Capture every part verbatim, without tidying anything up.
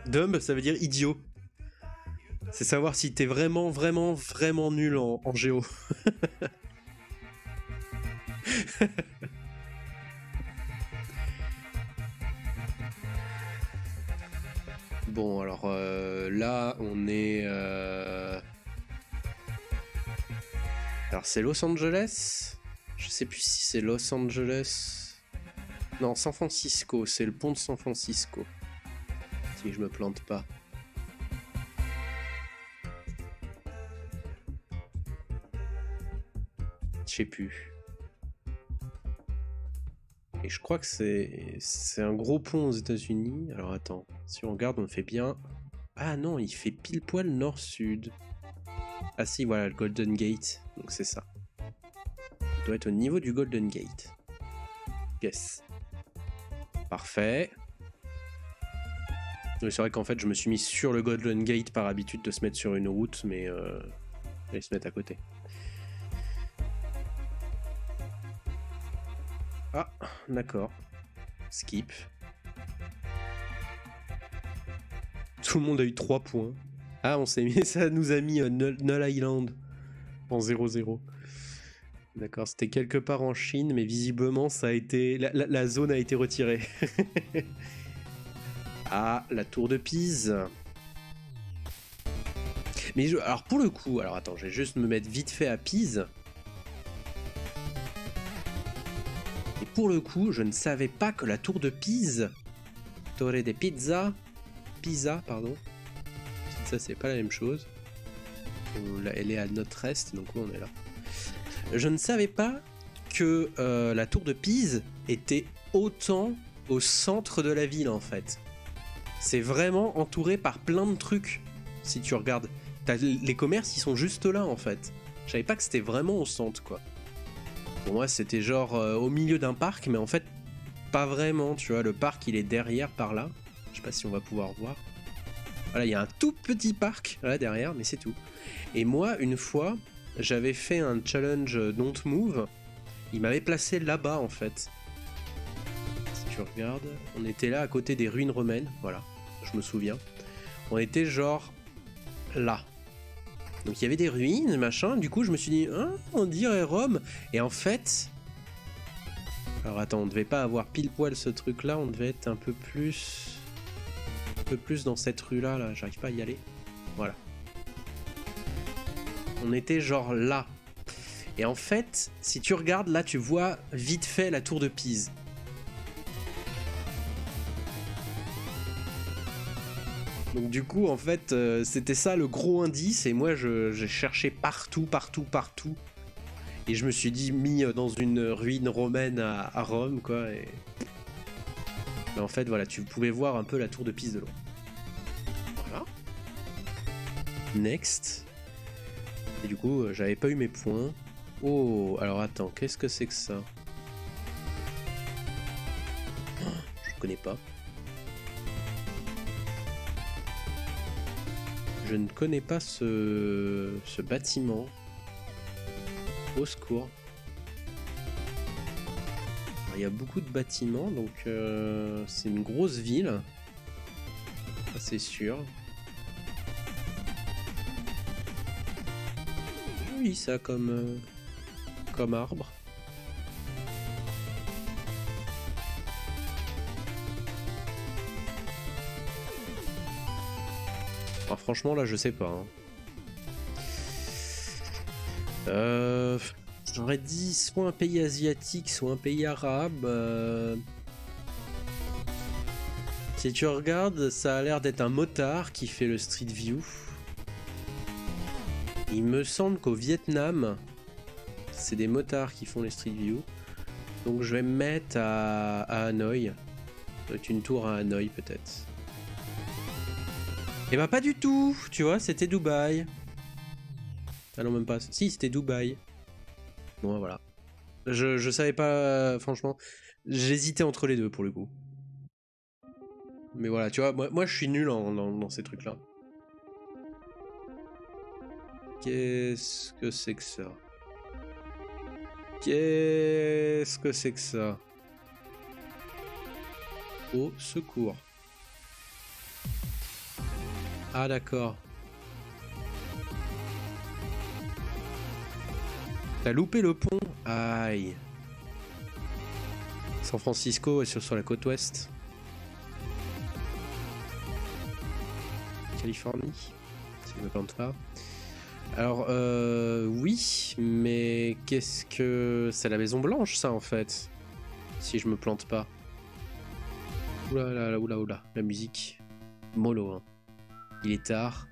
Dumb, ça veut dire idiot. C'est savoir si t'es vraiment, vraiment, vraiment nul en, en géo. Bon, alors euh, là, on est... Euh... Alors, c'est Los Angeles. Je sais plus si c'est Los Angeles... Non, San Francisco. C'est le pont de San Francisco. Si je me plante pas. Je sais plus. Et je crois que c'est c'est un gros pont aux États-Unis. Alors attends, si on regarde, on fait bien. Ah non, il fait pile poil nord-sud. Ah si, voilà le Golden Gate. Donc c'est ça. Il doit être au niveau du Golden Gate. Yes. Parfait. C'est vrai qu'en fait, je me suis mis sur le Golden Gate par habitude de se mettre sur une route, mais euh, j'allais se mettre à côté. Ah, d'accord. Skip. Tout le monde a eu trois points. Ah, on s'est mis, ça nous a mis euh, Null, Null Island en zéro zéro. D'accord, c'était quelque part en Chine, mais visiblement, ça a été la, la, la zone a été retirée. Ah, la tour de Pise. Mais je, alors pour le coup, alors attends, je vais juste me mettre vite fait à Pise. Et pour le coup, je ne savais pas que la tour de Pise, Torre de Pizza, Pisa, pardon. Ça, c'est pas la même chose. Elle est à notre est, donc on est là. Je ne savais pas que euh, la tour de Pise était autant au centre de la ville en fait. C'est vraiment entouré par plein de trucs. Si tu regardes, t'as les commerces, ils sont juste là en fait. Je savais pas que c'était vraiment au centre quoi. Pour moi, c'était genre euh, au milieu d'un parc, mais en fait, pas vraiment. Tu vois, le parc il est derrière par là. Je sais pas si on va pouvoir voir. Voilà, il y a un tout petit parc là derrière, mais c'est tout. Et moi, une fois, j'avais fait un challenge Don't Move. Il m'avait placé là-bas en fait. Si tu regardes, on était là à côté des ruines romaines. Voilà, je me souviens. On était genre là. Donc il y avait des ruines, machin. Du coup, je me suis dit, hein, on dirait Rome. Et en fait, alors attends, on devait pas avoir pile poil ce truc-là. On devait être un peu plus, un peu plus dans cette rue-là. Là, j'arrive pas à y aller. Voilà. On était genre là. Et en fait, si tu regardes là, tu vois vite fait la tour de Pise. Donc du coup, en fait, euh, c'était ça le gros indice. Et moi, je, j'ai cherché partout, partout, partout. Et je me suis dit, mis dans une ruine romaine à, à Rome, quoi. Et... Mais en fait, voilà, tu pouvais voir un peu la tour de Pise de loin. Voilà. Next. Et du coup, euh, j'avais pas eu mes points. Oh, alors attends, qu'est-ce que c'est que ça? Oh, je connais pas. Je ne connais pas ce, ce bâtiment. Au secours. Alors, il y a beaucoup de bâtiments, donc euh, c'est une grosse ville. Ça, c'est sûr. Oui, ça comme, euh, comme arbre. Ah, franchement, là, je sais pas. Hein. Euh, J'aurais dit soit un pays asiatique, soit un pays arabe. Euh... Si tu regardes, ça a l'air d'être un motard qui fait le Street View. Il me semble qu'au Vietnam, c'est des motards qui font les Street View. Donc je vais me mettre à, à Hanoï. Ça doit être une tour à Hanoï peut-être. Et bah pas du tout, tu vois, c'était Dubaï. Ah non, même pas. Si, c'était Dubaï. Bon, voilà. Je, je savais pas, franchement. J'hésitais entre les deux pour le coup. Mais voilà, tu vois, moi, moi je suis nul en, dans, dans ces trucs-là. Qu'est-ce que c'est que ça? Qu'est-ce que c'est que ça? Au secours. Ah d'accord. T'as loupé le pont. Aïe. San Francisco est sur, sur la côte ouest. Californie, si je me plante pas. Alors, euh, oui, mais qu'est-ce que... C'est la Maison Blanche, ça, en fait. Si je me plante pas. Oula, là, là, oula, oula. La musique. Mollo, hein. Il est tard.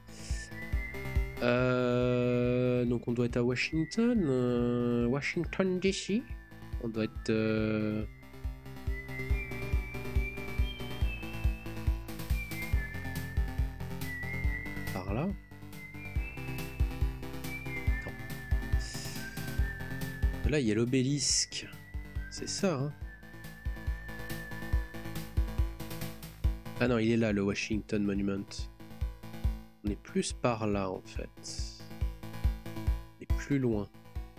Euh, donc, on doit être à Washington. Euh, Washington, D C. On doit être... Euh... Par là. Attends. Là, il y a l'obélisque. C'est ça, hein. Ah non, il est là, le Washington Monument. On est plus par là, en fait. On est plus loin.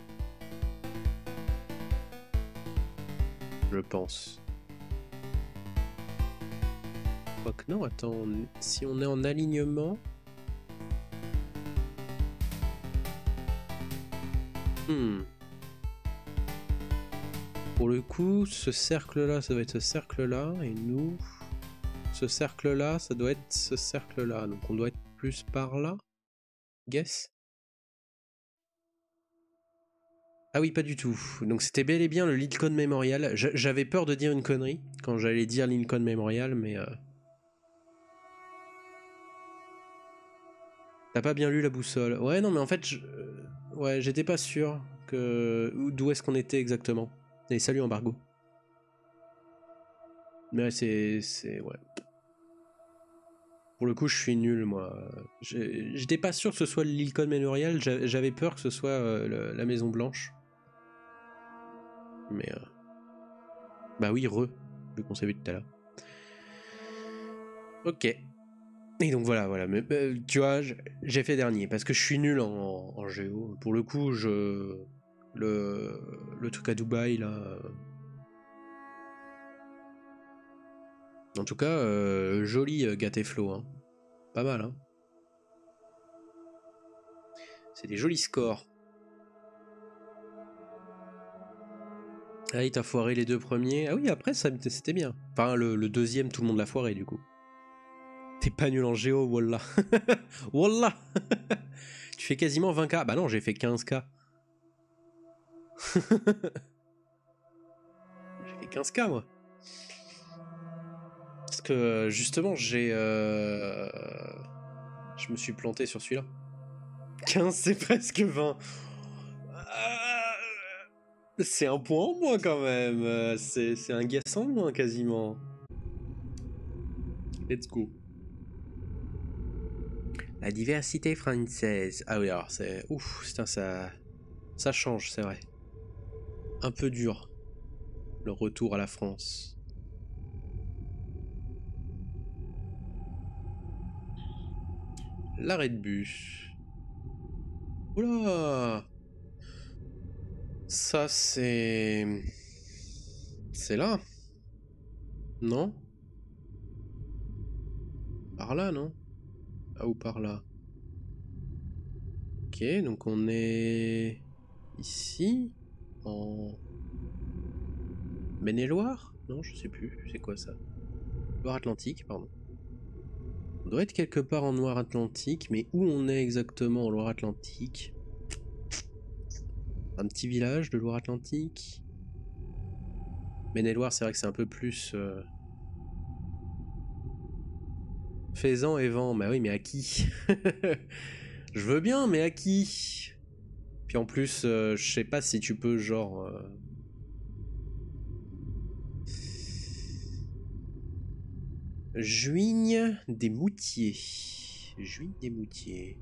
Je pense. Quoique non, attends, on... si on est en alignement... Hmm. Pour le coup, ce cercle-là, ça doit être ce cercle-là, et nous... Ce cercle-là, ça doit être ce cercle-là, donc on doit être plus par là. Guess. Ah oui, pas du tout. Donc c'était bel et bien le Lincoln Memorial. J'avais peur de dire une connerie quand j'allais dire Lincoln Memorial, mais... Euh... T'as pas bien lu la boussole. Ouais, non, mais en fait, je... ouais, j'étais pas sûr que... d'où est-ce qu'on était exactement. Et salut Embargo. Mais ouais, c'est... c'est... ouais. Pour le coup, je suis nul, moi. J'étais pas sûr que ce soit le Lincoln Memorial, j'avais peur que ce soit euh, le, la Maison Blanche. Mais... Euh... Bah oui, re, vu qu'on s'est vu tout à l'heure. Ok. Et donc voilà, voilà. Mais, euh, tu vois, j'ai fait dernier, parce que je suis nul en, en géo. Pour le coup, je... Le, le truc à Dubaï, là... En tout cas, euh, joli euh, Gâté Flo, hein. Pas mal, hein. C'est des jolis scores. Ah, il t'a foiré les deux premiers. Ah oui, après, ça c'était bien. Enfin, le, le deuxième, tout le monde l'a foiré, du coup. T'es pas nul en géo, wallah. Wallah. Tu fais quasiment vingt K. Bah non, j'ai fait quinze K. J'ai fait quinze K, moi. Parce que, justement, j'ai... Euh... Je me suis planté sur celui-là. quinze, c'est presque vingt. C'est un point en moins, quand même. C'est un guess en moins, quasiment. Let's go. La diversité française. Ah oui, alors c'est... Ouf, putain, ça... Ça change, c'est vrai. Un peu dur. Le retour à la France. L'arrêt de bus. Oula! Ça, c'est... C'est là? Non? Par là, non? Ah, ou par là? Ok, donc on est... Ici? En... Maine-et-Loire? Non, je sais plus. C'est quoi, ça? Loire-Atlantique, pardon. On doit être quelque part en Loire-Atlantique, mais où on est exactement en Loire-Atlantique? Un petit village de Loire-Atlantique. Maine-et-Loire, c'est vrai que c'est un peu plus... Euh... Faisan et vent, bah oui, mais à qui? Je veux bien, mais à qui? Puis en plus, euh, je sais pas si tu peux, genre... Euh... Juigne des Moutiers. Juigne des Moutiers.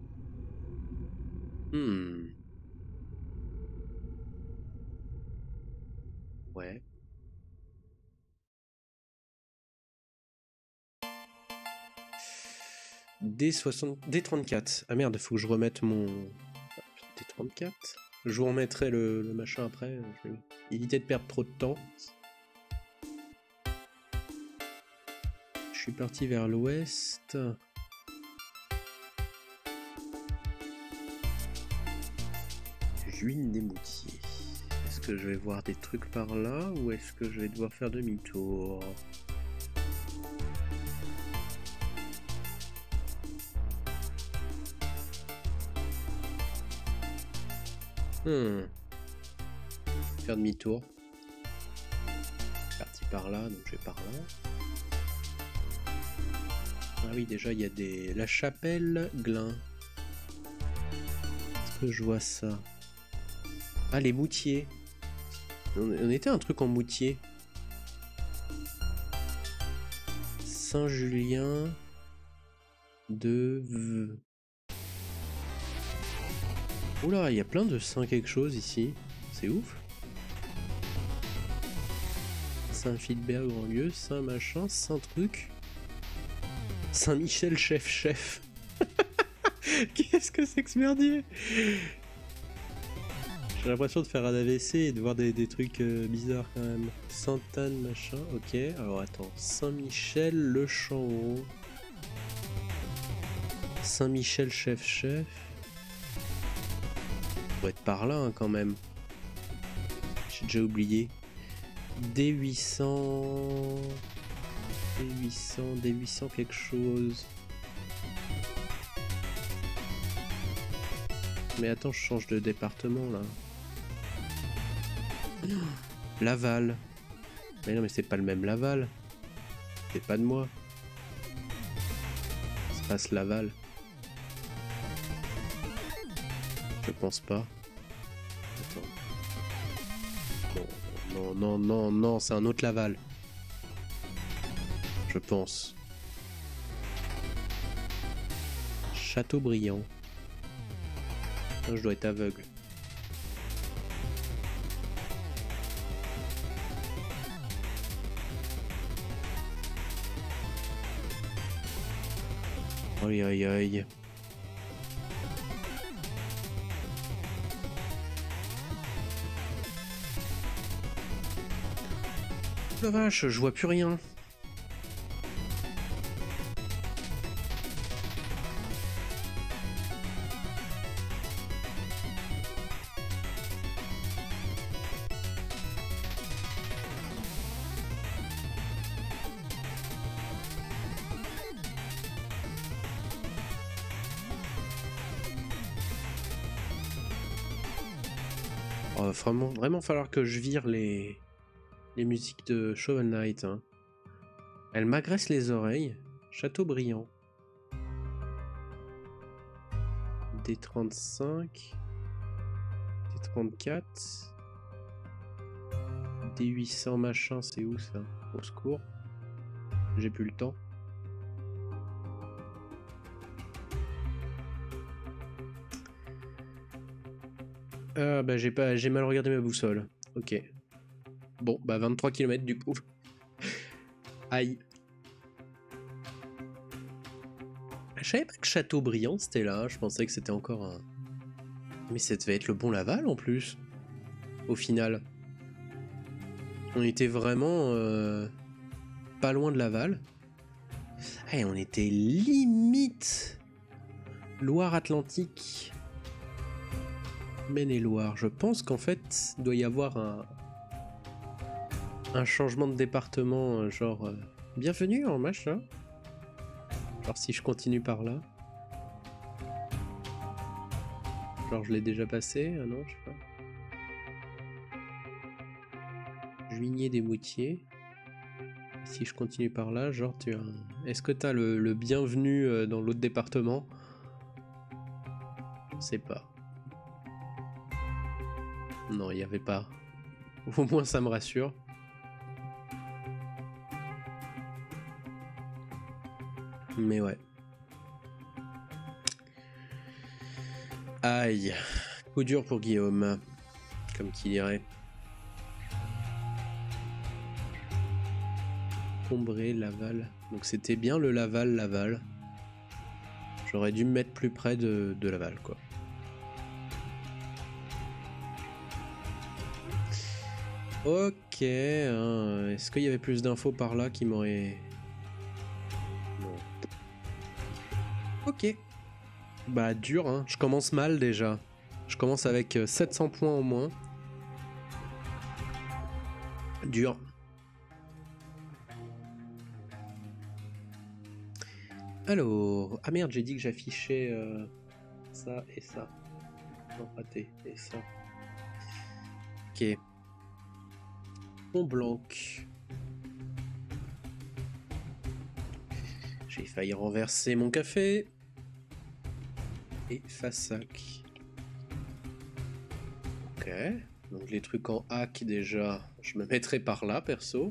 Hmm. Ouais. D soixante... D trente-quatre. Ah merde, faut que je remette mon... D trente-quatre. Je vous remettrai le, le machin après. Je vais éviter de perdre trop de temps. Je suis parti vers l'ouest. Juine des Moutiers. Est-ce que je vais voir des trucs par là ou est-ce que je vais devoir faire demi-tour? Hmm. Faire demi-tour. Parti par là, donc je vais par là. Ah oui, déjà il y a des... La chapelle Glin. Est-ce que je vois ça? Ah, les Moutiers. On était un truc en Moutier. Saint-Julien de... Oula, il y a plein de Saint quelque chose ici. C'est ouf. Saint-Philbert, Grandlieu, Saint-Machin, Saint-Truc. Saint-Michel, chef-chef. Qu'est-ce que c'est que ce merdier? J'ai l'impression de faire un A V C et de voir des, des trucs euh, bizarres quand même. Sainte-Anne, machin, ok. Alors attends, Saint-Michel, le Champ-Haut. Saint-Michel, chef-chef. Ça doit être par là hein, quand même. J'ai déjà oublié. D huit cents... D huit cents, D huit cents quelque chose. Mais attends, je change de département là. Laval. Mais non mais c'est pas le même Laval. C'est pas de moi. Ça se passe Laval. Je pense pas. Attends. Non, non, non, non, non, c'est un autre Laval. Je pense. Châteaubriand. Je dois être aveugle. Aïe aïe aïe. La vache, je vois plus rien. Oh, va vraiment, vraiment falloir que je vire les, les musiques de Shovel Knight. Hein. Elle m'agresse les oreilles. Châteaubriand. D trente-cinq. D trente-quatre. D huit cents machin, c'est où ça? Au secours. J'ai plus le temps. Ah bah j'ai pas, j'ai mal regardé ma boussole. Ok. Bon bah vingt-trois kilomètres du coup. Aïe. Je savais pas que Châteaubriand c'était là. Je pensais que c'était encore un. Mais ça devait être le bon Laval en plus. Au final. On était vraiment euh, pas loin de Laval. Hey, on était limite Loire-Atlantique. Maine-et-Loire. Je pense qu'en fait, il doit y avoir un, un changement de département, genre euh, bienvenue en machin. Genre si je continue par là. Genre je l'ai déjà passé, ah non, je sais pas. Juigné des Moutiers. Si je continue par là, genre tu as... Est-ce que tu as le, le bienvenu dans l'autre département? Je sais pas. Non, il n'y avait pas. Au moins ça me rassure. Mais ouais. Aïe. Coup dur pour Guillaume. Comme qui dirait. Combré, Laval. Donc c'était bien le Laval, Laval. J'aurais dû me mettre plus près de, de Laval, quoi. Ok. Hein. Est-ce qu'il y avait plus d'infos par là qui m'auraient... Non. Ok. Bah dur, hein. Je commence mal déjà. Je commence avec sept cents points au moins. Dur. Alors... Ah merde, j'ai dit que j'affichais euh, ça et ça. Non, raté. Et ça. Ok. Mont Blanc. J'ai failli renverser mon café. Et Fassac. Ok. Donc les trucs en hack déjà, je me mettrai par là perso.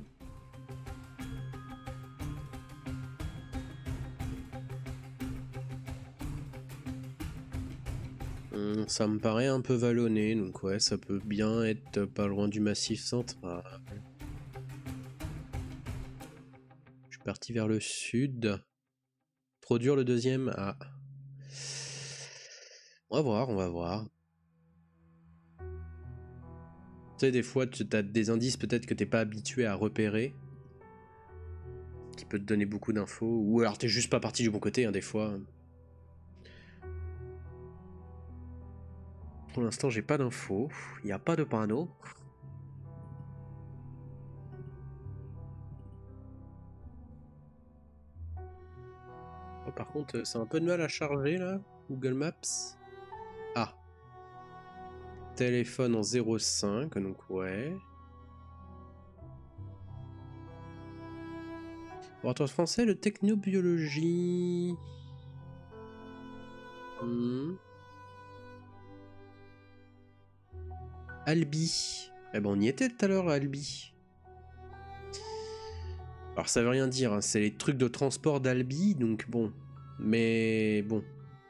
Hum, ça me paraît un peu vallonné, donc ouais, ça peut bien être pas loin du massif central. Je suis parti vers le sud. Trop dur le deuxième. Ah. On va voir, on va voir. Tu sais, des fois, tu as des indices peut-être que t'es pas habitué à repérer, qui peut te donner beaucoup d'infos, ou alors t'es juste pas parti du bon côté, hein, des fois. Pour l'instant, j'ai pas d'infos. Il n'y a pas de panneau. Oh, par contre, c'est un peu de mal à charger là, Google Maps. Ah. Téléphone en zéro cinq, donc ouais. Laboratoire français, le technobiologie. Hmm. Albi. Eh ben on y était tout à l'heure, Albi. Alors ça veut rien dire, hein. C'est les trucs de transport d'Albi, donc bon. Mais bon.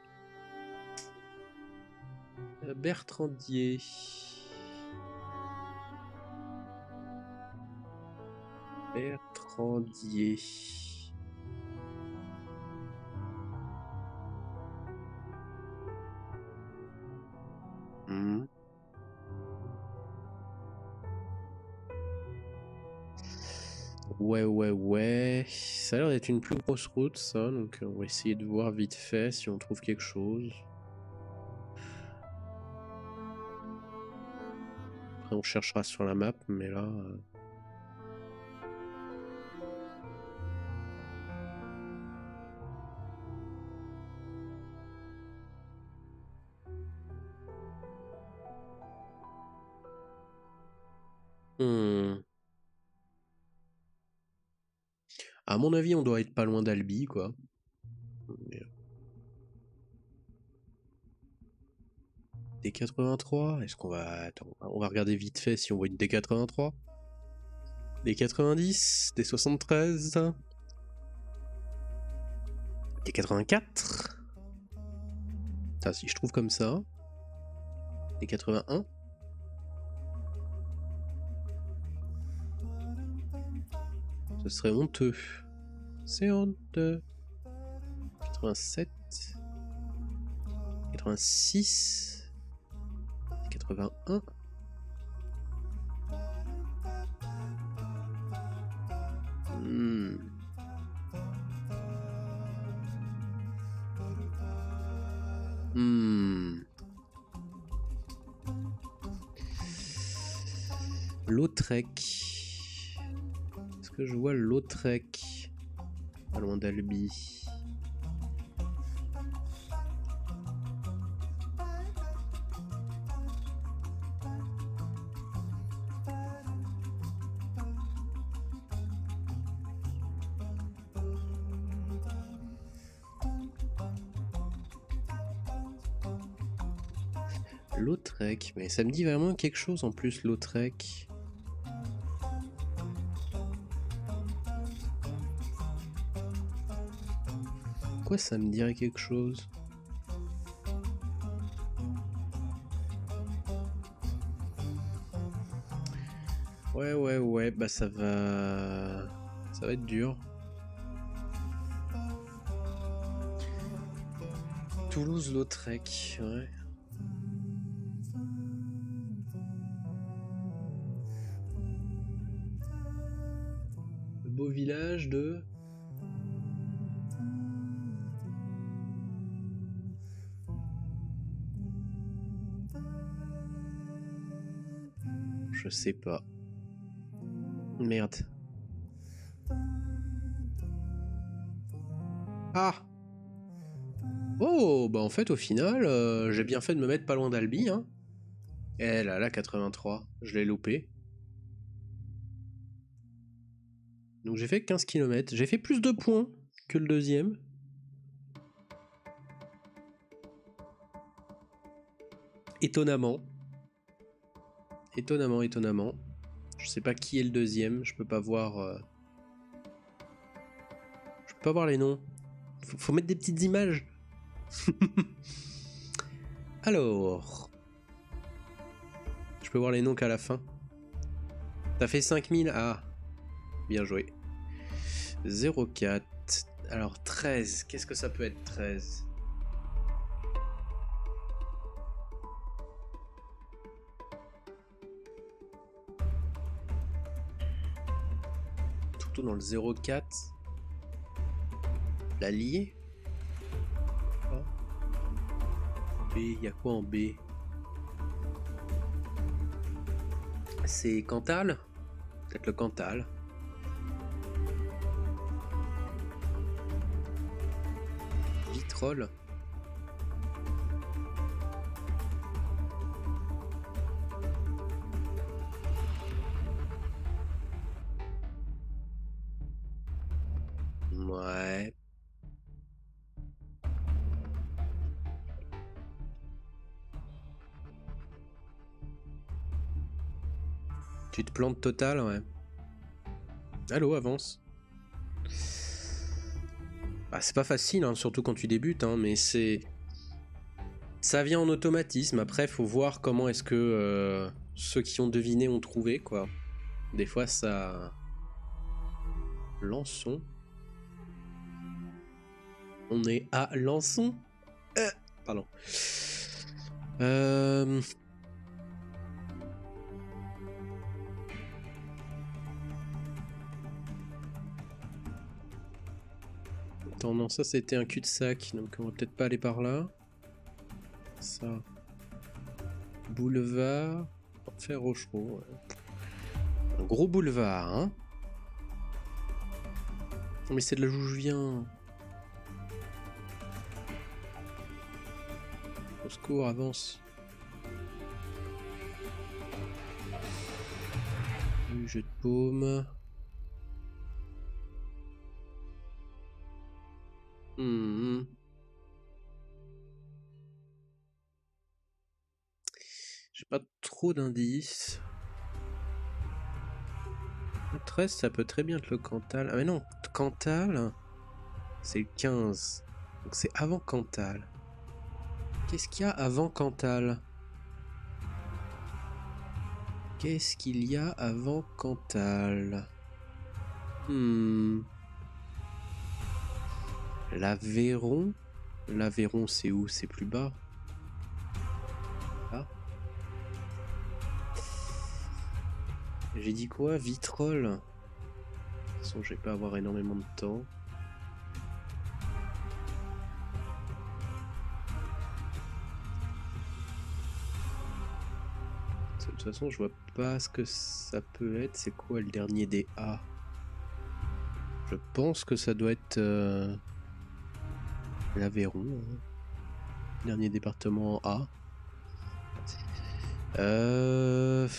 Bertrandier. Bertrandier. Hmm. Ouais, ouais, ouais. Ça a l'air d'être une plus grosse route, ça. Donc on va essayer de voir vite fait si on trouve quelque chose. Après on cherchera sur la map, mais là... Euh... Hmm. À mon avis, on doit être pas loin d'Albi, quoi. Mais... D quatre-vingt-trois? Est-ce qu'on va... Attends, on va regarder vite fait si on voit une D quatre-vingt-trois. D quatre-vingt-dix? D soixante-treize? D quatre-vingt-quatre? Ça, si je trouve comme ça. D quatre-vingt-un? Ce serait honteux. C'est honteux. quatre-vingt-sept? quatre-vingt-six? quatre-vingt-un? Hmm. Hmm. Lautrec. Est-ce que je vois Lautrec? Pas loin d'Albi. Lautrec, mais ça me dit vraiment quelque chose en plus, Lautrec. Pourquoi ça me dirait quelque chose? Ouais, ouais, ouais, bah ça va... Ça va être dur. Toulouse-Lautrec, ouais. Le beau village de... je sais pas. Merde. Ah! Oh, bah en fait, au final, euh, j'ai bien fait de me mettre pas loin d'Albi, hein. Eh là là, quatre-vingt-trois, je l'ai loupé. Donc j'ai fait quinze kilomètres. J'ai fait plus de points que le deuxième. Étonnamment. Étonnamment, étonnamment. Je sais pas qui est le deuxième, je peux pas voir... Euh... Je peux pas voir les noms. Faut, faut mettre des petites images. Alors... Je peux voir les noms qu'à la fin. T'as fait cinq mille? Ah, bien joué. zéro quatre. Alors treize, qu'est-ce que ça peut être treize? Tout dans le zéro quatre. L'allié? Oh. B, il y a quoi en B? C'est Cantal? Peut-être le Cantal. Vitrolles. Ouais. Tu te plantes total, ouais. Allô, avance. Bah, c'est pas facile, hein, surtout quand tu débutes, hein, mais c'est... Ça vient en automatisme. Après, faut voir comment est-ce que euh, ceux qui ont deviné ont trouvé, quoi. Des fois, ça... Lançon. On est à Lançon. Euh, pardon. Euh... Attends, non, ça c'était un cul-de-sac, donc on va peut-être pas aller par là. Ça. Boulevard. Faire Rochereau. Ouais. Un gros boulevard, hein. Mais c'est de là où je viens. Au secours, avance. Du jeu de paume. Hmm. J'ai pas trop d'indices. Le treize, ça peut très bien être le Cantal. Ah mais non, Cantal, c'est le quinze. Donc c'est avant Cantal. Qu'est-ce qu'il y a avant Cantal? Qu'est-ce qu'il y a avant Cantal? Hmm. L'Aveyron? L'Aveyron, c'est où? C'est plus bas. Ah. J'ai dit quoi? Vitrolles? De toute façon, je vais pas avoir énormément de temps. De toute façon, je vois pas ce que ça peut être. C'est quoi le dernier des A? Je pense que ça doit être euh, l'Aveyron. Hein. Dernier département A. Euh...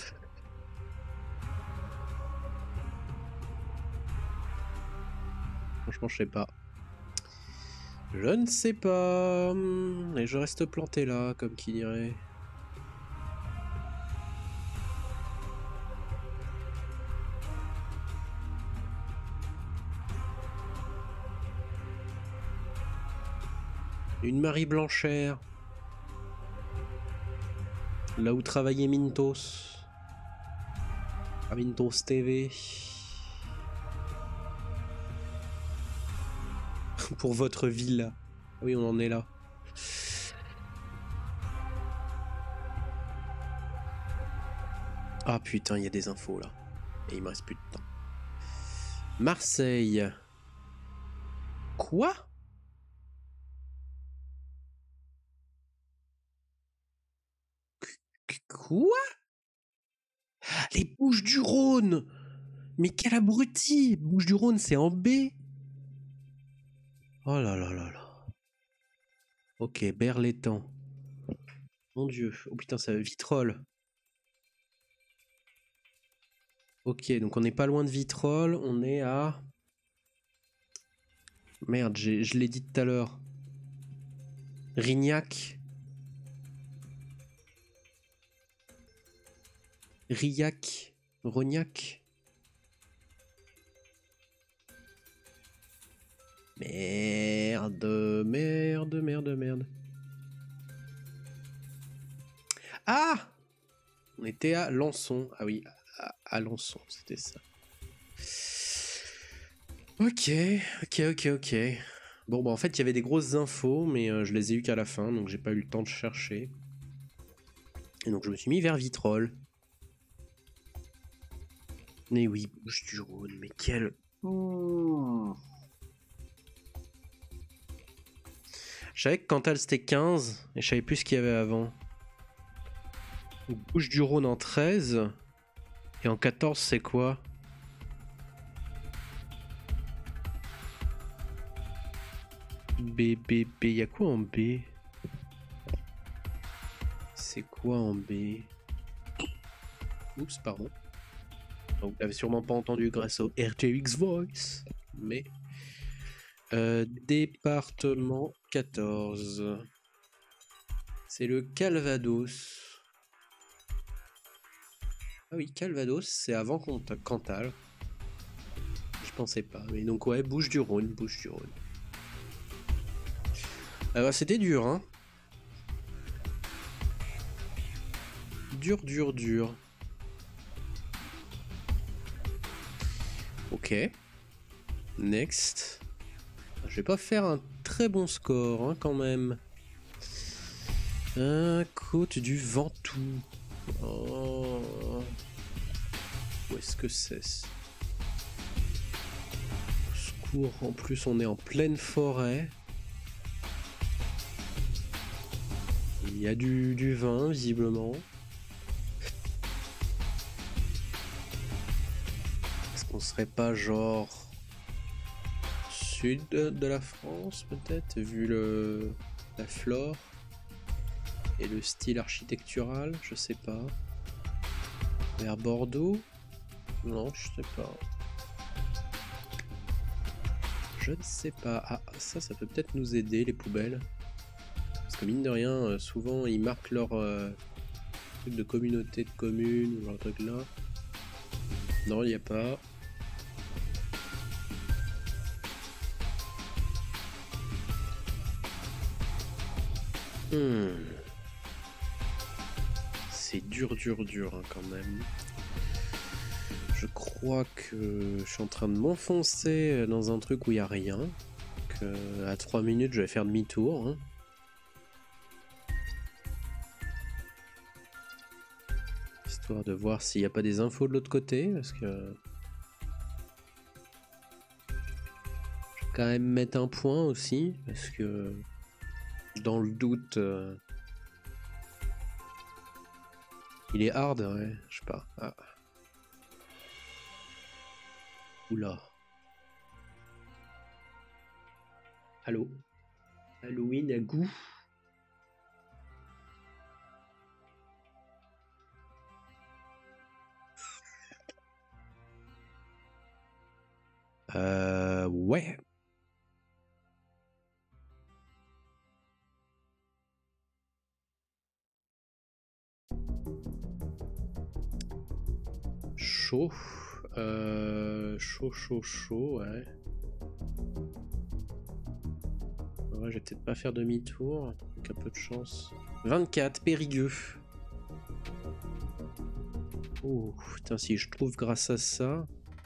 Franchement, je sais pas. Je ne sais pas. Et je reste planté là, comme qui dirait. Une Marie Blanchère. Là où travaillait Mintos. À Mintos T V. Pour votre ville. Oui, on en est là. Ah putain, il y a des infos là. Et il me reste plus de temps. Marseille. Quoi? Quoi? les Bouches-du-Rhône! Mais quel abruti! Bouches-du-Rhône, c'est en B. Oh là là là là. Ok, Berlétan. Mon Dieu. Oh putain, ça Vitrolles. Ok, donc on n'est pas loin de Vitrolles. On est à... Merde, je l'ai dit tout à l'heure. Rignac. Riac. Rognac. Merde, merde, merde, merde. Ah! On était à Lançon. Ah oui, à, à Lançon, c'était ça. Ok, ok, ok, ok. Bon, bah en fait, il y avait des grosses infos, mais euh, je les ai eues qu'à la fin, donc j'ai pas eu le temps de chercher. Et donc je me suis mis vers Vitrolles. Mais oui, Bouches-du-Rhône, mais quel... Mmh. Je savais que Cantal c'était quinze, et je savais plus ce qu'il y avait avant. Bouches-du-Rhône en treize, et en quatorze c'est quoi? B, B, B, y'a quoi en B? C'est quoi en B? Oups, pardon. Donc, vous l'avez sûrement pas entendu grâce au R T X Voice, mais... Euh, département quatorze. C'est le Calvados. Ah oui, Calvados, c'est avant Cantal. Je pensais pas. Mais donc ouais, Bouches-du-Rhône, Bouches-du-Rhône. Alors c'était dur, hein. Dur, dur, dur. Ok. Next. Je vais pas faire un très bon score, hein, quand même. Un Côte du Ventoux. Oh. Où est-ce que c'est? Au secours, en plus on est en pleine forêt. Il y a du, du vin, visiblement. Est-ce qu'on serait pas genre sud de la France, peut-être, vu le la flore et le style architectural, je sais pas. Vers Bordeaux? Non, je sais pas. Je ne sais pas. Ah, ça, ça peut peut-être nous aider, les poubelles. Parce que mine de rien, souvent, ils marquent leur euh, truc de communauté de communes, ou leur truc là. Non, il n'y a pas. Hmm. C'est dur, dur, dur, hein, quand même. Je crois que je suis en train de m'enfoncer dans un truc où il n'y a rien. Que à trois minutes, je vais faire demi-tour. Hein. Histoire de voir s'il n'y a pas des infos de l'autre côté. Parce que... je vais quand même mettre un point aussi. Parce que... dans le doute... Euh... il est hard, ouais. Je sais pas. Ah. Oula. Allô? Halloween à goût? Euh... Ouais. Chaud. Euh... Chaud, chaud, chaud, ouais. Ouais, je vais peut-être pas faire demi-tour, avec un peu de chance. vingt-quatre, Périgueux. Oh, putain, si je trouve grâce à ça...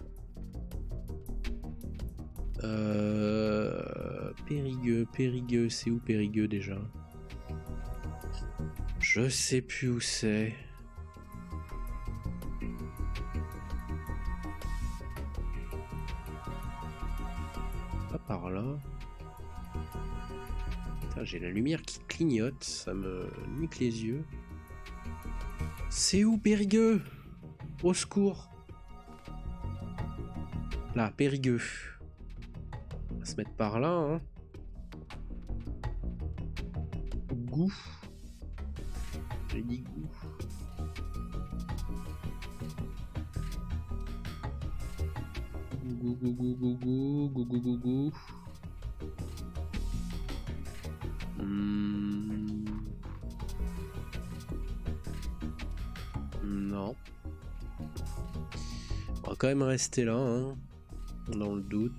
Euh... Périgueux, Périgueux, c'est où Périgueux déjà? Je sais plus où c'est. Pas par là. J'ai la lumière qui clignote, ça me nique les yeux. C'est où Périgueux? Au secours. Là, Périgueux. On va se mettre par là, hein. Goût. J'ai dit goût. Goût, goût, goût, goût, goût, goût, goût, goût, goût. Hmm. Non. On va quand même rester là, hein, dans le doute.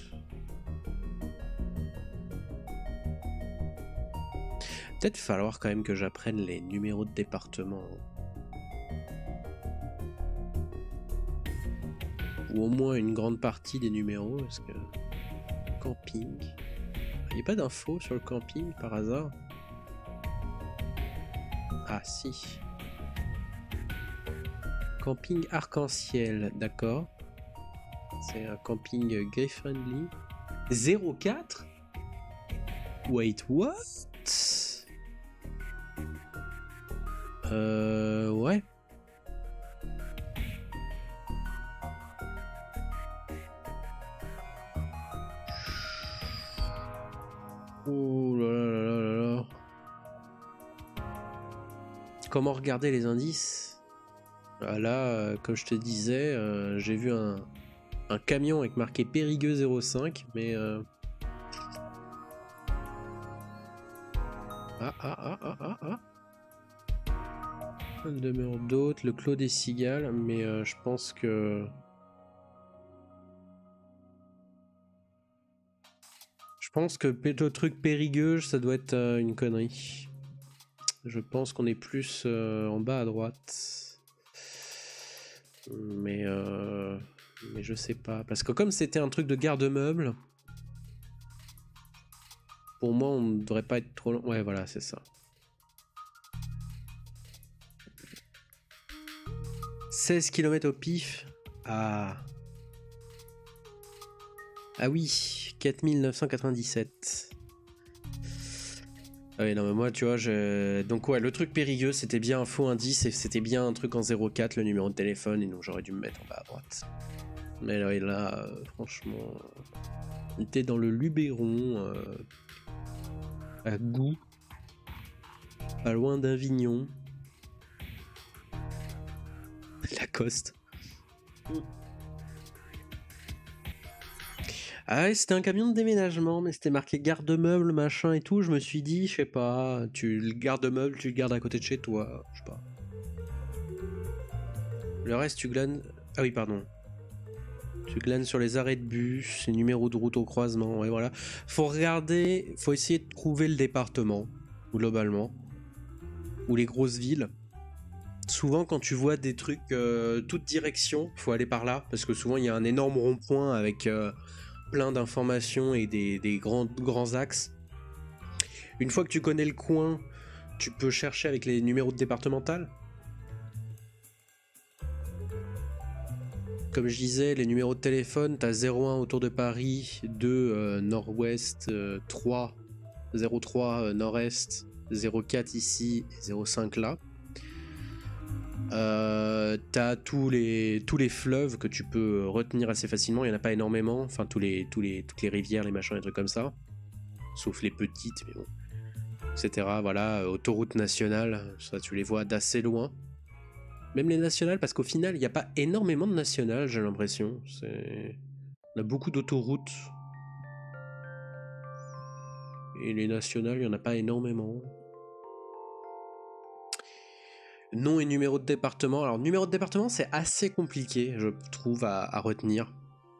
Peut-être falloir quand même que j'apprenne les numéros de département. Ou au moins une grande partie des numéros, parce que... Camping... Il n'y a pas d'infos sur le camping, par hasard? Ah, si. Camping arc-en-ciel, d'accord. C'est un camping gay-friendly. zéro quatre? Wait, what? Euh... Ouais. Oh là là là là là. Comment regarder les indices? Là, euh, comme je te disais, euh, j'ai vu un, un camion avec marqué Périgueux zéro cinq, mais... Euh... Ah, ah, ah, ah, ah, ah. Une demeure d'hôte, le Clos des Cigales, mais euh, je pense que... Je pense que le truc Périgueux, ça doit être euh, une connerie. Je pense qu'on est plus euh, en bas à droite. Mais, euh, mais je sais pas. Parce que comme c'était un truc de garde-meuble, pour moi, on ne devrait pas être trop long. Ouais, voilà, c'est ça. seize kilomètres au pif. Ah. Ah oui, quatre mille neuf cent quatre-vingt-dix-sept. Ah oui, non, mais moi, tu vois, je... Donc ouais, le truc Périgueux, c'était bien un faux indice et c'était bien un truc en zéro quatre, le numéro de téléphone, et donc j'aurais dû me mettre en bas à droite. Mais là, et là euh, franchement, on était dans le Luberon, euh, à Goût, pas loin d'Avignon. Lacoste. Ah ouais, c'était un camion de déménagement, mais c'était marqué garde-meuble, machin et tout. Je me suis dit, je sais pas, tu le garde-meuble, tu le gardes à côté de chez toi, je sais pas. Le reste, tu glanes. Ah oui, pardon. Tu glanes sur les arrêts de bus, les numéros de route au croisement, ouais, voilà. Faut regarder, faut essayer de trouver le département, globalement, ou les grosses villes. Souvent, quand tu vois des trucs, euh, toutes directions, faut aller par là, parce que souvent, il y a un énorme rond-point avec. Euh, plein d'informations et des, des grands, grands axes. Une fois que tu connais le coin, tu peux chercher avec les numéros de départemental. Comme je disais, les numéros de téléphone, tu as zéro un autour de Paris, deux euh, nord-ouest, euh, trois, zéro trois euh, nord-est, zéro quatre ici et zéro cinq là. Euh, t'as tous les, tous les fleuves que tu peux retenir assez facilement, il n'y en a pas énormément, enfin tous les, tous les, toutes les rivières, les machins, les trucs comme ça, sauf les petites, mais bon, et cetera. Voilà, autoroute nationale, ça tu les vois d'assez loin. Même les nationales, parce qu'au final, il n'y a pas énormément de nationales, j'ai l'impression. C'est... On a beaucoup d'autoroutes. Et les nationales, il n'y en a pas énormément. Nom et numéro de département. Alors, numéro de département, c'est assez compliqué, je trouve, à, à retenir.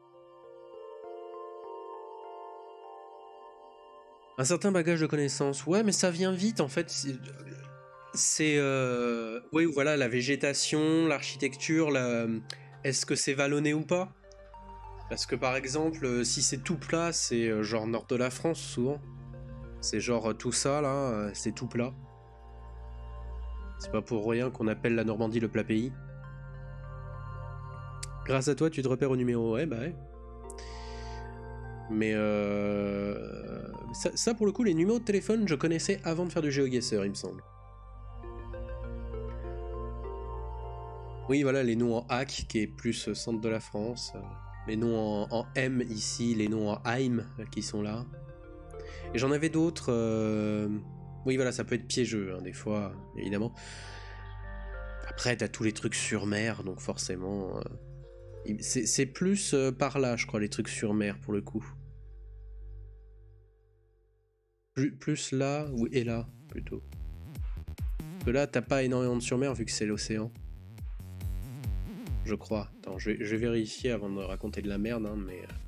Un certain bagage de connaissances. Ouais, mais ça vient vite, en fait. C'est... Euh... Oui, voilà, la végétation, l'architecture, la... est-ce que c'est vallonné ou pas? Parce que, par exemple, si c'est tout plat, c'est genre nord de la France, souvent. C'est genre tout ça, là, c'est tout plat. C'est pas pour rien qu'on appelle la Normandie le plat pays. Grâce à toi, tu te repères au numéro. Ouais, bah ouais. Mais euh... ça, ça, pour le coup, les numéros de téléphone, je connaissais avant de faire du GeoGuessr, il me semble. Oui, voilà, les noms en hack, qui est plus euh, centre de la France. euh, Les noms en, en M ici, les noms en Heim euh, qui sont là. Et j'en avais d'autres. euh, Oui, voilà, ça peut être piégeux, hein, des fois, évidemment. Après, t'as tous les trucs sur mer, donc forcément... euh, il- C'est c'est plus euh, par là, je crois, les trucs sur mer, pour le coup. Plus, plus là, ou et là, plutôt. Parce que là, t'as pas énormément de sur mer, vu que c'est l'océan. Je crois. Attends, je vais, je vais vérifier avant de raconter de la merde, hein, mais... euh,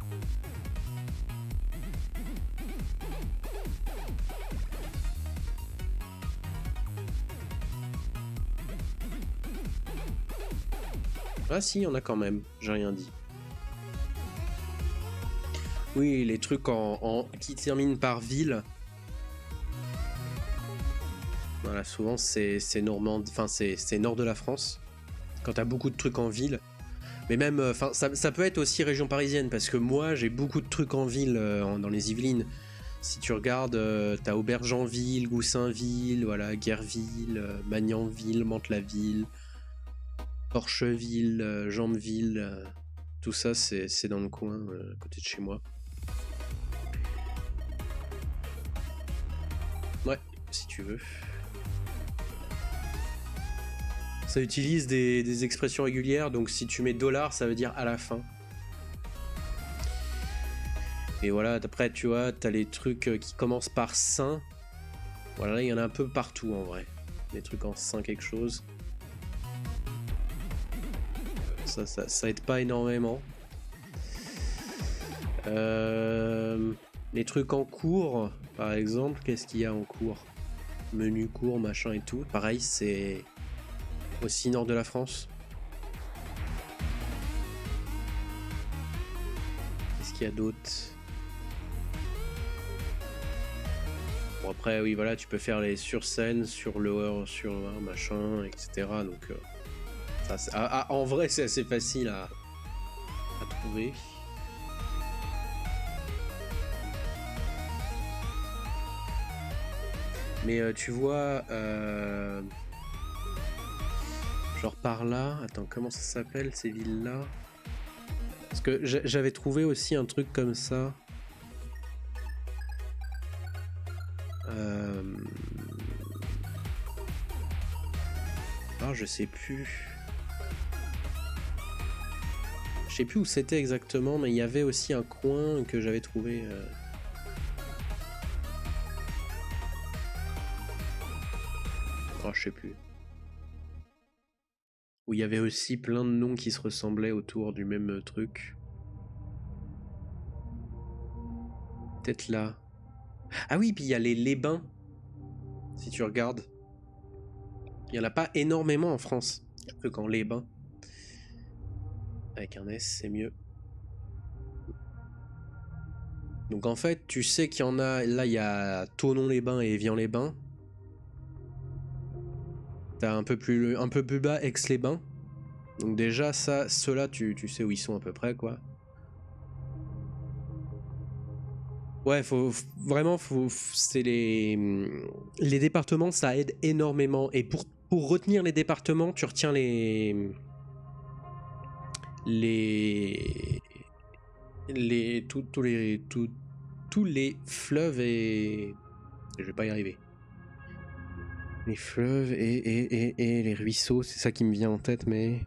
Ah si, il y en a quand même, j'ai rien dit. Oui, les trucs en, en- qui terminent par ville. Voilà, souvent c'est c'est Normandie, enfin c'est c'est nord de la France. Quand t'as beaucoup de trucs en ville. Mais même, euh, enfin ça, ça peut être aussi région parisienne, parce que moi j'ai beaucoup de trucs en ville euh, en- dans les Yvelines. Si tu regardes, euh, t'as Aubergenville, Goussainville, voilà, Guerville, euh, Magnanville, Mantes-la-Ville, Porcheville, euh, Jambeville, euh, tout ça c'est c'est dans le coin, euh, à côté de chez moi. Ouais, si tu veux. Ça utilise des, des expressions régulières, donc si tu mets dollar, ça veut dire à la fin. Et voilà, après, tu vois, t'as les trucs euh, qui commencent par saint. Voilà, il y en a un peu partout en vrai. Les trucs en saint quelque chose. Ça, ça, ça aide pas énormément. Euh, les trucs en cours, par exemple, qu'est-ce qu'il y a en cours? Menu cours, machin et tout. Pareil, c'est aussi nord de la France. Qu'est-ce qu'il y a d'autre? Bon après, oui, voilà, tu peux faire les sur scène, sur le sur le machin, et cetera. Donc, euh, ça, c'est- ah, ah, en vrai, c'est assez facile à, à trouver. Mais euh, tu vois, euh, genre par là, attends, comment ça s'appelle ces villes-là? Parce que j'a- j'avais trouvé aussi un truc comme ça. Euh... Ah, je sais plus. Je sais plus où c'était exactement, mais il y avait aussi un coin que j'avais trouvé. Euh... Oh, je sais plus. Où il y avait aussi plein de noms qui se ressemblaient autour du même euh, truc. Peut-être là. Ah oui, puis il y a les les-bains. Si tu regardes. Il n'y en a pas énormément en France. Il y a un truc en les-bains. Avec un S, c'est mieux. Donc en fait, tu sais qu'il y en a. Là, il y a Thonon-les-Bains et Évian-les-Bains. T'as un peu plus, un peu plus bas Aix-les-Bains. Donc déjà, ça, ceux-là, tu, tu sais où ils sont à peu près, quoi. Ouais, faut faut- vraiment, faut, c'est les les départements, ça aide énormément. Et pour pour retenir les départements, tu retiens les les les tous tous les tous tous les fleuves et je vais pas y arriver. Les fleuves et, et, et, et les ruisseaux, c'est ça qui me vient en tête, mais...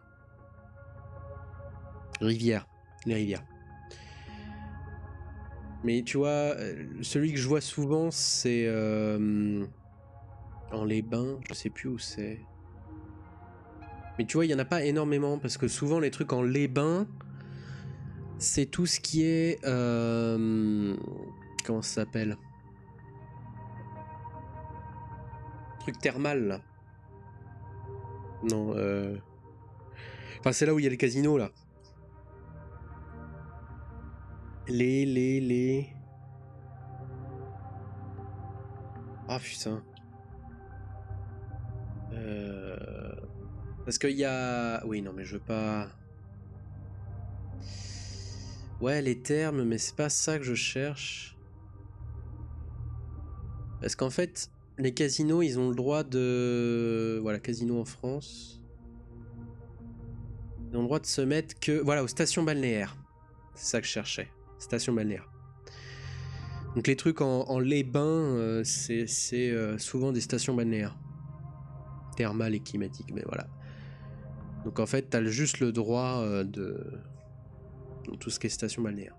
Rivières. Les rivières. Mais tu vois, euh, celui que je vois souvent, c'est... Euh, en les bains, je sais plus où c'est. Mais tu vois, il n'y en a pas énormément, parce que souvent les trucs en les bains, c'est tout ce qui est... Euh, comment ça s'appelle? Truc thermal, là. Non, euh... Enfin, c'est là où il y a le casino, là. Les, les, les... Ah, putain. Euh... Parce qu'il y a... Oui, non, mais je veux pas... Ouais, les termes, mais c'est pas ça que je cherche. Parce qu'en fait, les casinos, ils ont le droit de... Voilà, casino en France. Ils ont le droit de se mettre que... Voilà, aux stations balnéaires. C'est ça que je cherchais. Station balnéaire. Donc les trucs en, en lait-bain, euh, c'est euh, souvent des stations balnéaires. Thermales et climatiques, mais voilà. Donc en fait, t'as juste le droit euh, de... de tout ce qui est station balnéaire.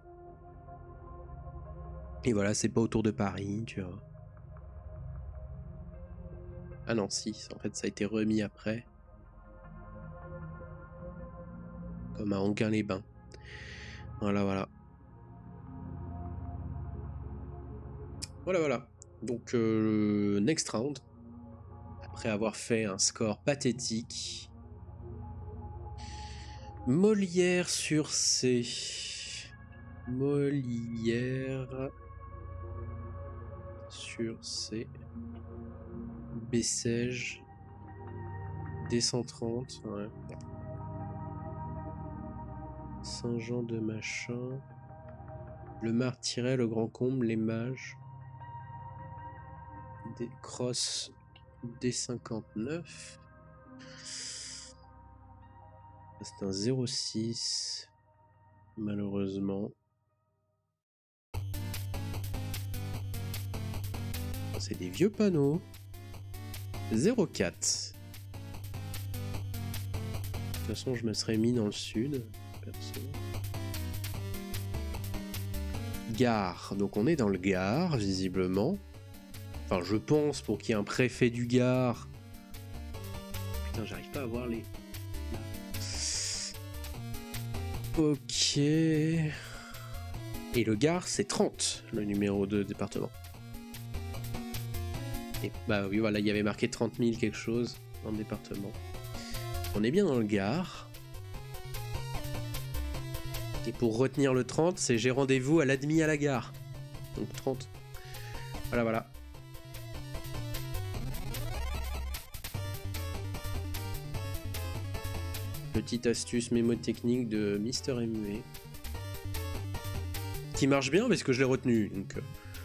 Et voilà, c'est pas autour de Paris, tu vois. Ah non, si, en fait, ça a été remis après. Comme à Anguin-les-Bains. Voilà, voilà. Voilà, voilà. Donc, euh, next round. Après avoir fait un score pathétique. Molière sur C. Molière sur C. Bessèges. D cent trente. Ouais. Saint-Jean de Machin. Le Martiret, le Grand Combe, les Mages. Des Cross D cinquante-neuf. C'est un zéro six. Malheureusement. C'est des vieux panneaux. zéro quatre. De toute façon, je me serais mis dans le sud. Perso. Gare. Donc on est dans le Gard, visiblement. Enfin, je pense, pour qu'il y ait un préfet du Gard. Putain, j'arrive pas à voir les... Ok. Et le Gard, c'est trente, le numéro de département. Et bah oui, voilà, il y avait marqué trente mille quelque chose dans le département. On est bien dans le Gard. Et pour retenir le trente, c'est j'ai rendez-vous à l'admis à la gare. Donc trente. Voilà, voilà. Petite astuce mémotechnique de Mister M V. Qui marche bien parce que je l'ai retenu. Donc...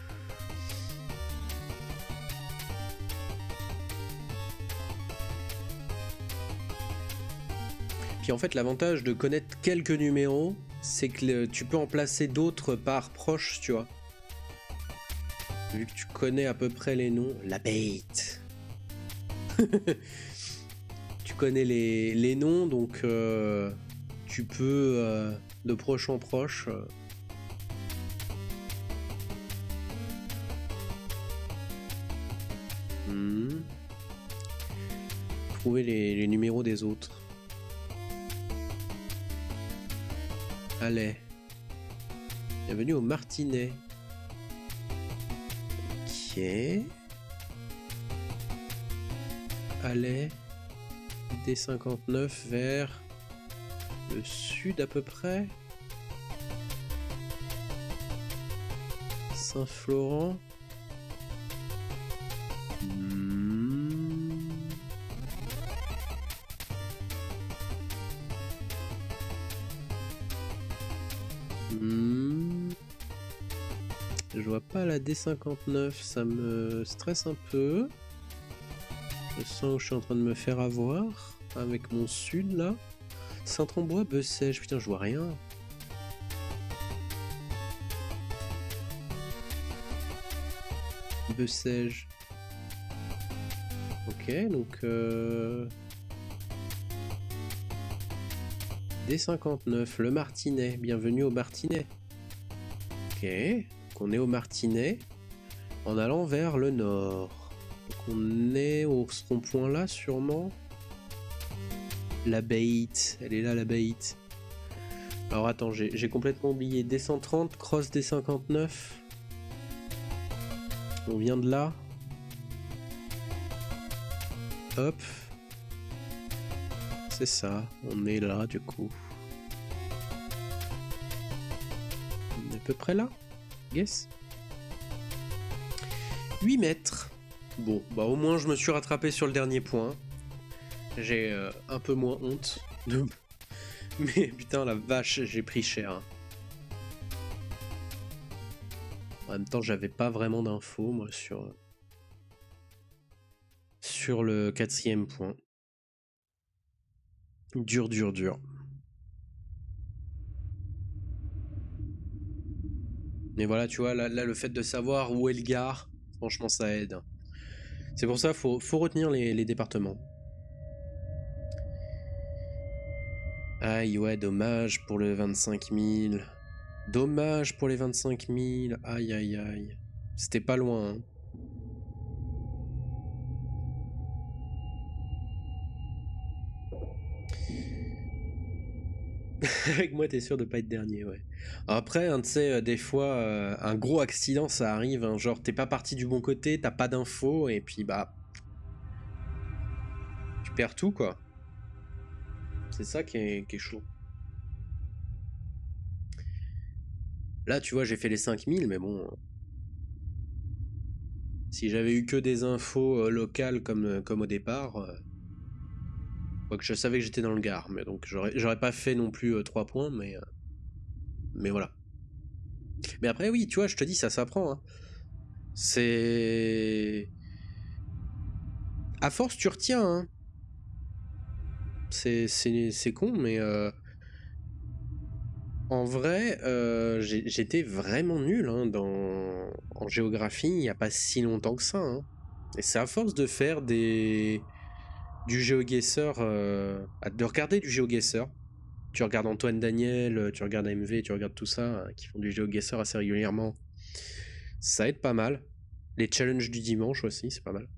Puis en fait, l'avantage de connaître quelques numéros, c'est que le, tu peux en placer d'autres par proche, tu vois. Vu que tu connais à peu près les noms. La bête. Tu connais les, les noms, donc euh, tu peux, euh, de proche en proche... Euh, hmm, trouver les, les numéros des autres. Allez. Bienvenue au Martinet. Ok. Allez. D cinquante-neuf vers le sud à peu près. Saint-Florent. Hmm. Hmm. Je vois pas la D cinquante-neuf, ça me stresse un peu. Je sens que je suis en train de me faire avoir avec mon sud là. Saint-Trombois, Bessèges, putain je vois rien. Bessèges. Ok, donc euh... D cinquante-neuf, le Martinet, bienvenue au Martinet. Ok, donc on est au Martinet en allant vers le nord. Donc on est au ce rond-point là sûrement. La bait, elle est là la bait. Alors attends, j'ai complètement oublié. D cent trente, cross D cinquante-neuf. On vient de là. Hop. C'est ça, on est là du coup. On est à peu près là. Yes. huit mètres. Bon, bah au moins je me suis rattrapé sur le dernier point. J'ai euh, un peu moins honte. De... Mais putain la vache, j'ai pris cher. Hein. En même temps, j'avais pas vraiment d'infos moi sur... Sur le quatrième point. Dur, dur, dur. Mais voilà, tu vois, là, là, le fait de savoir où est le gare, franchement, ça aide. C'est pour ça qu'il faut, faut retenir les, les départements. Aïe, ouais, dommage pour le vingt-cinq mille. Dommage pour les vingt-cinq mille. Aïe, aïe, aïe. C'était pas loin. Hein. Avec moi, t'es sûr de pas être dernier, ouais. Après, hein, tu sais, des fois, euh, un gros accident, ça arrive. Hein, genre, t'es pas parti du bon côté, t'as pas d'infos, et puis bah. Tu perds tout, quoi. C'est ça qui est, qui est chaud. Là, tu vois, j'ai fait les cinq mille, mais bon. Si j'avais eu que des infos euh, locales comme, euh, comme au départ. Euh, quoique je savais que j'étais dans le Gard, mais donc j'aurais pas fait non plus euh, trois points, mais. Euh, mais voilà. Mais après, oui, tu vois, je te dis, ça s'apprend. Hein. C'est. À force, tu retiens. Hein. C'est con, mais. Euh... En vrai, euh, j'étais vraiment nul hein, dans... en géographie il n'y a pas si longtemps que ça. Hein. Et c'est à force de faire des. Du GeoGuessr, euh... de regarder du GeoGuessr. Tu regardes Antoine Daniel, tu regardes A M V, tu regardes tout ça, hein, qui font du GeoGuessr assez régulièrement. Ça aide pas mal. Les challenges du dimanche aussi, c'est pas mal.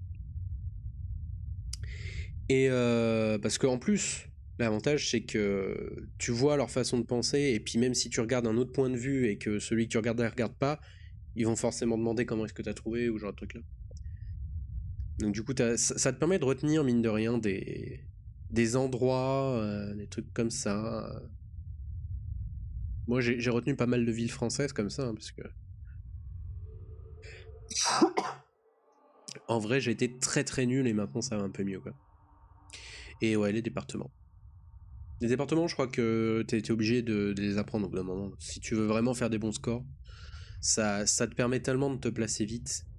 Et euh, parce qu'en plus, l'avantage c'est que tu vois leur façon de penser, et puis même si tu regardes un autre point de vue et que celui que tu regardes ne regarde pas, ils vont forcément demander comment est-ce que tu as trouvé ou genre de truc là. Donc du coup, ça, ça te permet de retenir, mine de rien, des, des endroits, euh, des trucs comme ça. Moi, j'ai retenu pas mal de villes françaises comme ça, hein, parce que en vrai, j'ai été très très nul et maintenant ça va un peu mieux, quoi. Et ouais, les départements. Les départements, je crois que t'es obligé de, de les apprendre au bout d'un moment. Si tu veux vraiment faire des bons scores, ça, ça te permet tellement de te placer vite.